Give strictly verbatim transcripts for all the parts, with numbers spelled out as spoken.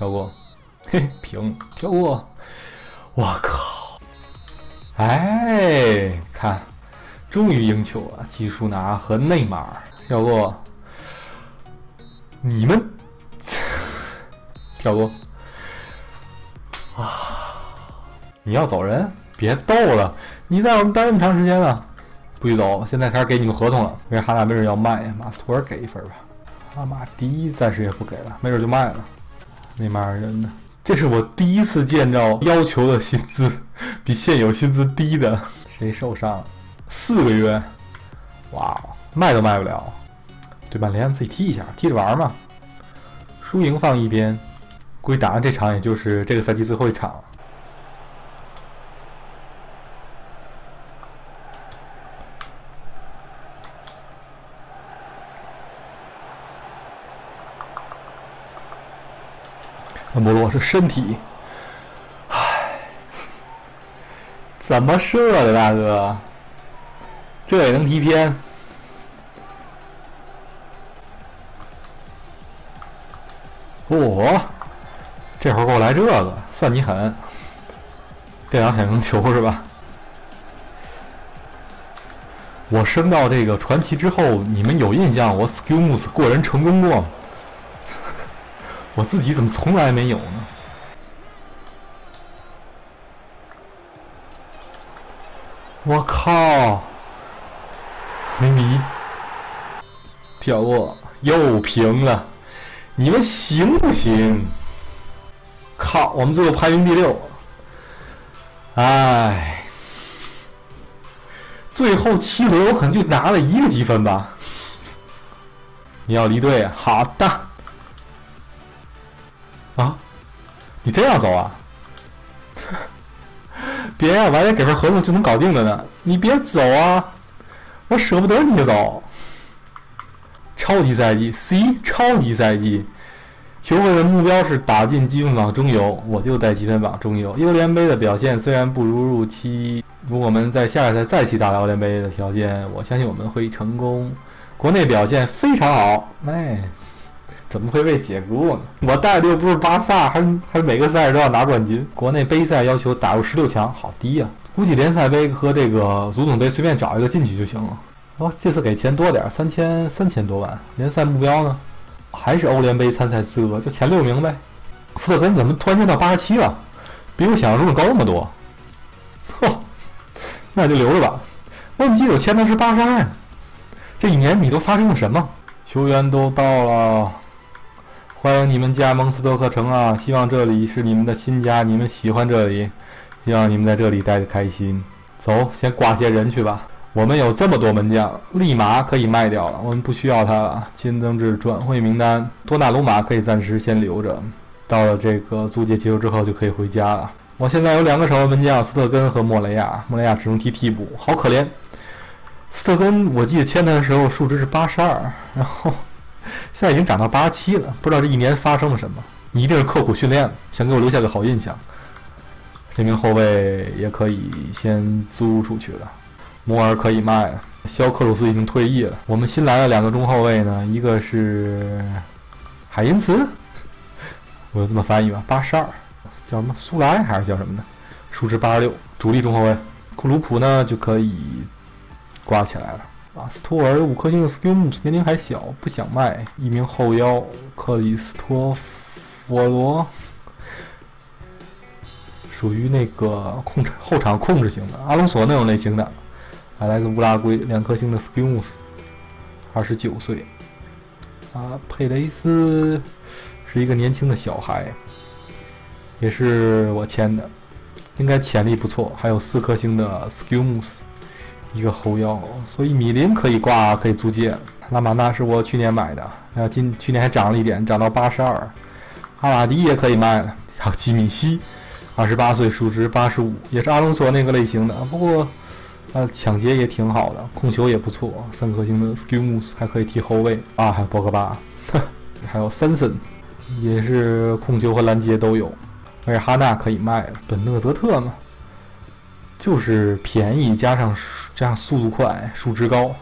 跳过，嘿，平，跳过，我靠！哎，看，终于赢球了，基舒拿和内马尔跳过，你们跳过啊！你要走人？别逗了，你在我们待那么长时间了，不许走！现在开始给你们合同了，因为哈纳没准要卖，马斯图尔给一份吧。阿马迪暂时也不给了，没准就卖了。内马尔人呢？这是我第一次见着要求的薪资比现有薪资低的。谁受伤了？四个月，哇，卖都卖不了。对半联自己踢一下，踢着玩嘛。输赢放一边，估计打完这场也就是这个赛季最后一场了。恩波罗是身体，唉，怎么射的大哥？这也能踢偏？哦，这会儿给我来这个，算你狠！电脑想赢球是吧？我升到这个传奇之后，你们有印象我 skill moves 过人成功过吗？我自己怎么从来没有呢？我靠！雷米跳过，又平了，你们行不行？靠！我们最后排名第六，哎，最后七轮我可能就拿了一个积分吧。你要离队，好的。啊，你真要走啊？别呀，晚点给份合同就能搞定了呢。你别走啊，我舍不得你走。超级赛季 C 超级赛季，球会的目标是打进积分榜中游，我就在积分榜中游。欧联杯的表现虽然不如预期，如果我们在下一赛再期打欧联杯的条件，我相信我们会成功。国内表现非常好，哎。怎么会被解雇呢？我带的又不是巴萨，还还每个赛事都要拿冠军。国内杯赛要求打入十六强，好低呀、啊！估计联赛杯和这个足总杯随便找一个进去就行了。哦，这次给钱多点，三千三千多万。联赛目标呢，还是欧联杯参赛资格，就前六名呗。斯特根怎么突然间到八十七了？比我想象中的高那么多。嚯，那就留着吧。我怎么记得我签的是八十二呢？这一年你都发生了什么？球员都到了。欢迎你们加盟斯托克城啊！希望这里是你们的新家，你们喜欢这里，希望你们在这里待得开心。走，先挂些人去吧。我们有这么多门将，利马可以卖掉了，我们不需要他了。新增至转会名单，多纳鲁马可以暂时先留着，到了这个租借结束之后就可以回家了。我现在有两个首发门将，斯特根和莫雷亚，莫雷亚只能踢替补，好可怜。斯特根我记得签他的时候数值是八十二，然后。现在已经涨到八十七了，不知道这一年发生了什么。你一定是刻苦训练了，想给我留下个好印象。这名后卫也可以先租出去了，摩尔可以卖了，肖克鲁斯已经退役了。我们新来了两个中后卫呢，一个是海因茨，我就这么翻译吧，八十二，叫什么苏莱还是叫什么的，数值八十六，主力中后卫。库鲁普呢就可以挂起来了。马斯托尔五颗星的 skill moves 年龄还小，不想卖。一名后腰克里斯托弗罗，属于那个控制后场控制型的，阿隆索那种类型的，还来自乌拉圭，两颗星的 skill moves， 二十九岁。啊，佩雷斯是一个年轻的小孩，也是我签的，应该潜力不错，还有四颗星的 skill moves。一个后腰，所以米林可以挂，可以租借。拉马纳是我去年买的，然后今去年还涨了一点，涨到八十二。阿瓦迪也可以卖了，还有基米希，二十八岁，数值八十五，也是阿隆索那个类型的。不过，呃，抢劫也挺好的，控球也不错，三颗星的 skill moves 还可以踢后卫啊，还有博格巴，还有森森，也是控球和拦截都有。而且哈纳可以卖了，本勒泽特嘛。就是便宜加上加上速度快，数值高。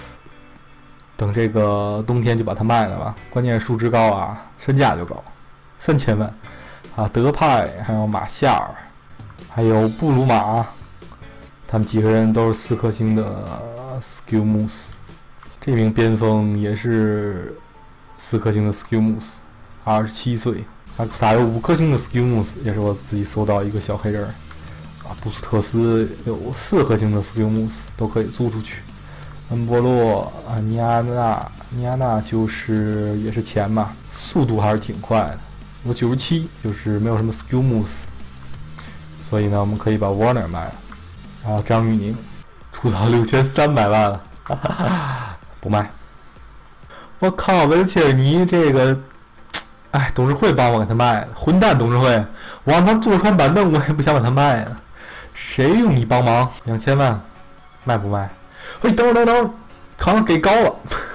等这个冬天就把它卖了吧。关键是数值高啊，身价就高。 三千万。啊，德派，还有马夏尔，还有布鲁马，他们几个人都是四颗星的 Skill Moose。这名边锋也是四颗星的 Skill Moose， 二十七岁。他打有五颗星的 Skill Moose， 也是我自己搜到一个小黑人。啊，布斯特斯有四颗星的 Skill Moose， 都可以租出去。恩波洛啊，尼亚纳，尼亚纳就是也是钱嘛，速度还是挺快的。有九十七，就是没有什么 skill moves， 所以呢，我们可以把 Warner 卖了。然后张玉宁出到六千三百万了，哈哈，不卖。我靠，维切尔尼这个，哎，董事会帮我给他卖了，混蛋董事会！我让他坐穿板凳，我也不想把他卖了。谁用你帮忙？两千万，卖不卖？喂，等会儿等会儿，好像给高了，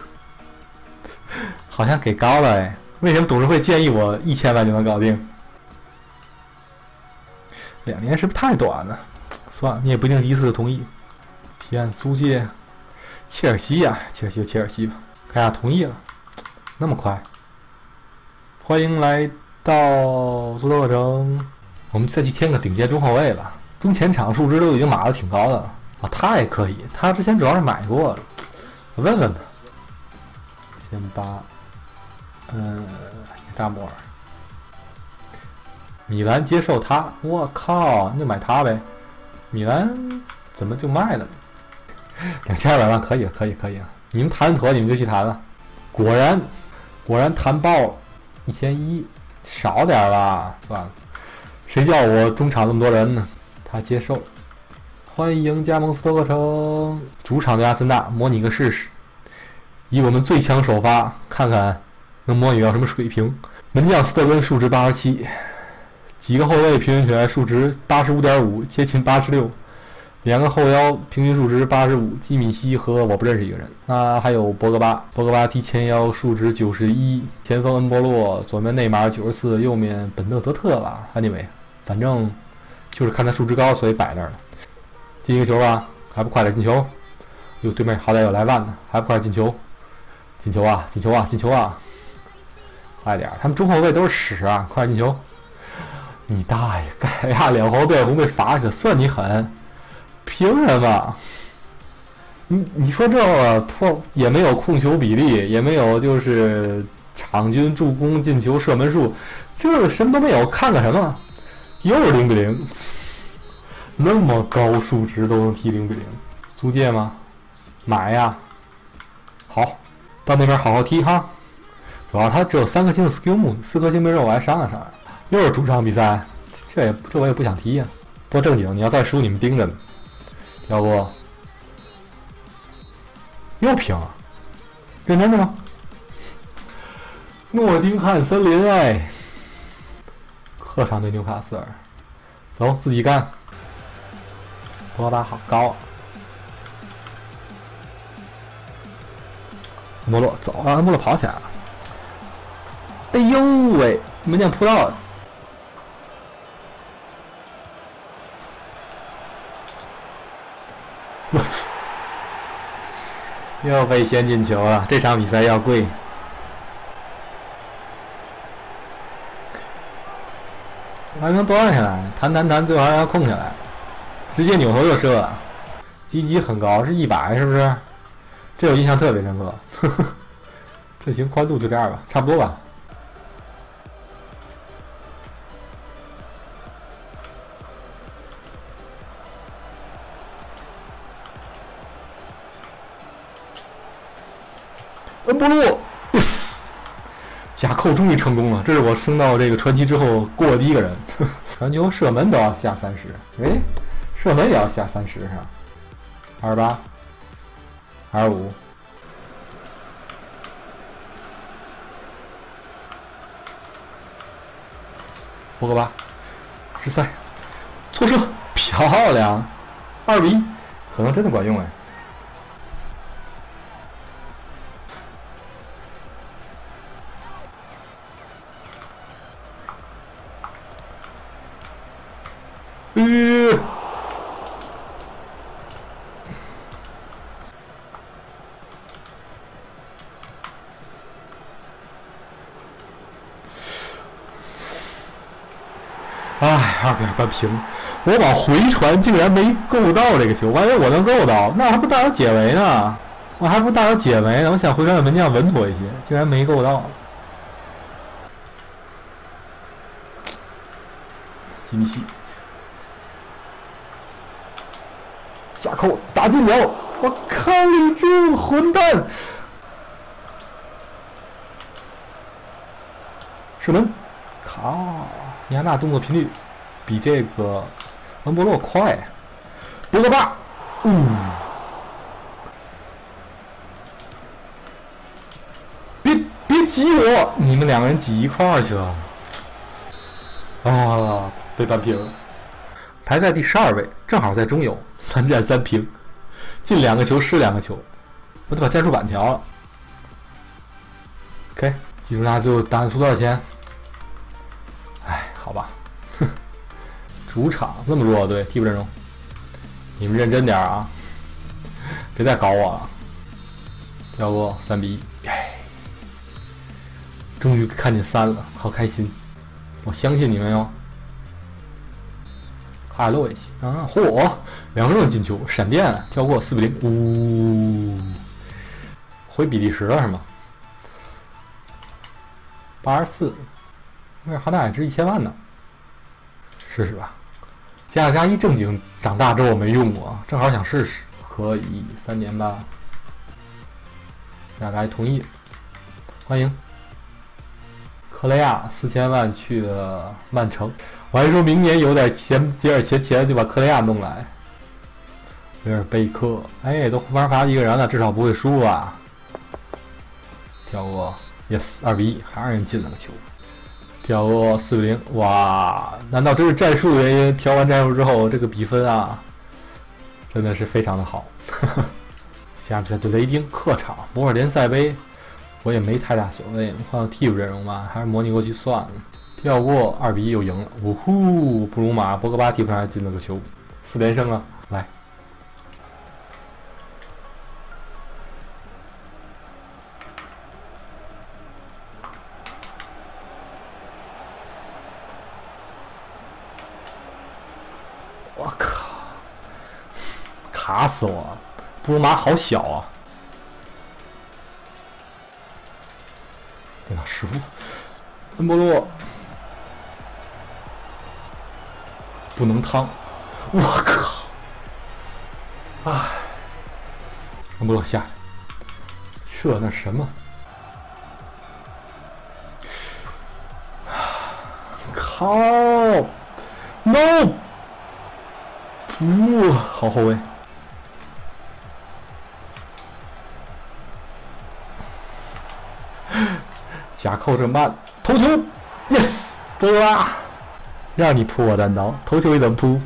好像给高了哎。为什么董事会建议我一千万就能搞定？两年是不是太短了？算了，你也不一定第一次就同意。提案租借切尔西呀、啊，切尔西就切尔西吧。看下同意了，那么快。欢迎来到足球课程，我们再去签个顶尖中后卫吧。中前场数值都已经码的挺高的了啊，他也可以，他之前主要是买过了，我问问他。先八。嗯，扎摩尔，米兰接受他，我靠，那就买他呗。米兰怎么就卖了？两千二百万可以，可以，可以啊！你们谈妥，你们就去谈了。果然，果然谈爆一千一，少点吧，算了。谁叫我中场这么多人呢？他接受。欢迎加盟斯托克城，主场对阿森纳，模拟个试试。以我们最强首发，看看。能模拟到什么水平？门将斯特根数值八十七，几个后卫平均起来数值八十五点五，接近八十六。两个后腰平均数值八十五，基米希和我不认识一个人。啊，还有博格巴，博格巴踢前腰数值九十一，前锋恩波洛，左面内马尔九十四，右面本特泽特吧。anyway， 反正就是看他数值高，所以摆那儿了。进一个球吧，还不快点进球？哟，对面好歹有莱万呢，还不快点进球？进球啊！进球啊！进球啊！快点，他们中后卫都是屎啊！快点进球！你大爷！盖亚两黄变红被罚下，算你狠！凭什么？你你说这破也没有控球比例，也没有就是场均助攻、进球、射门数，就是什么都没有，看看什么？又是零比零，那么高数值都能踢零比零，租借吗？买呀！好，到那边好好踢哈。主要他只有三颗星的 skill move， 四颗星没肉，我还商量商量。又是主场比赛，这也这我也不想踢呀、啊。不过正经，你要再输，你们盯着呢。要不又平了？认真的吗？诺丁汉森林哎，客场对纽卡斯尔，走自己干。博格巴好高啊！恩波洛走，让恩波洛跑起来了。哎呦喂，没见扑到了。我操！又被先进球了，这场比赛要贵。还能断下来，弹弹弹，最后还要控下来，直接扭头就射了。积极很高，是一百是不是？这我印象特别深刻。呵呵，这行，宽度就这样吧，差不多吧。恩波洛，假扣终于成功了！这是我升到这个传奇之后过的第一个人。传球射门都要下三十，哎，射门也要下三十是吧？二十八，二十五。博格巴，十三，错射，漂亮，二比一，可能真的管用哎。呃， 哎，二比二扳平。我往回传，竟然没够到这个球，我以为我能够到，那还不大有解围呢？我还不大有解围呢？我想回传的门将稳妥一些，竟然没够到。基米希，假扣打进了，我靠你这混蛋！射门，靠！尼亚纳动作频率比这个恩波洛快。博格巴，呜！别别挤我！你们两个人挤一块儿去了。啊，被扳平了。排在第十二位，正好在中游，三战三平，进两个球，失两个球。我得把战术板调了。OK， 记住他最后打出多少钱？哎，好吧。主场这么弱，对替补阵容，你们认真点啊，别再搞我了。跳过三比一，哎，终于看见三了，好开心！我相信你们哟。哈洛维奇啊，嚯，两个人进球，闪电跳过四比零，呜，回比利时了是吗？八十四，那哈纳也值一千万呢，试试吧。加加一正经长大之后没用过，正好想试试，可以三年吧。加加一同意，欢迎。克雷亚四千万去了曼城，我还说明年有点钱，有点钱钱就把克雷亚弄来。有点贝克，哎，都玩罚一个人了，至少不会输啊。跳过 ，yes， 二比一，还让人进了个球。跳过四比零，哇！难道这是战术原因？调完战术之后，这个比分啊，真的是非常的好。下比赛对雷丁，客场摩尔联赛杯，我也没太大所谓，换到替补阵容嘛，还是模拟过去算了。跳过二比一又赢了，呜呼！布鲁马、博格巴替补上还进了个球，四连胜啊！来。我靠！卡死我了！布鲁马好小啊！电脑失误，恩波洛不能趟！我靠！唉，恩波洛下来，这那什么？靠 ！No！ 呜，好后卫！假扣这慢，头球 ，yes， 波拉，让你扑我单刀，头球也怎么扑？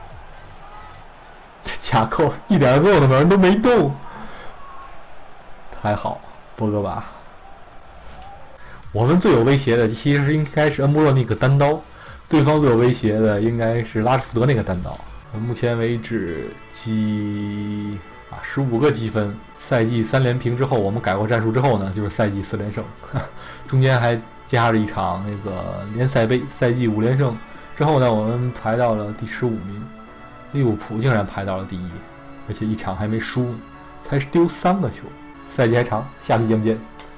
这假扣一点作用都没有，人都没动，太好，波格巴。我们最有威胁的其实应该是恩波洛那个单刀，对方最有威胁的应该是拉什福德那个单刀。目前为止积啊十五个积分，赛季三连平之后，我们改过战术之后呢，就是赛季四连胜，中间还加了一场那个联赛杯，赛季五连胜之后呢，我们排到了第十五名，利物浦竟然排到了第一，而且一场还没输，才丢三个球，赛季还长，下期节目见。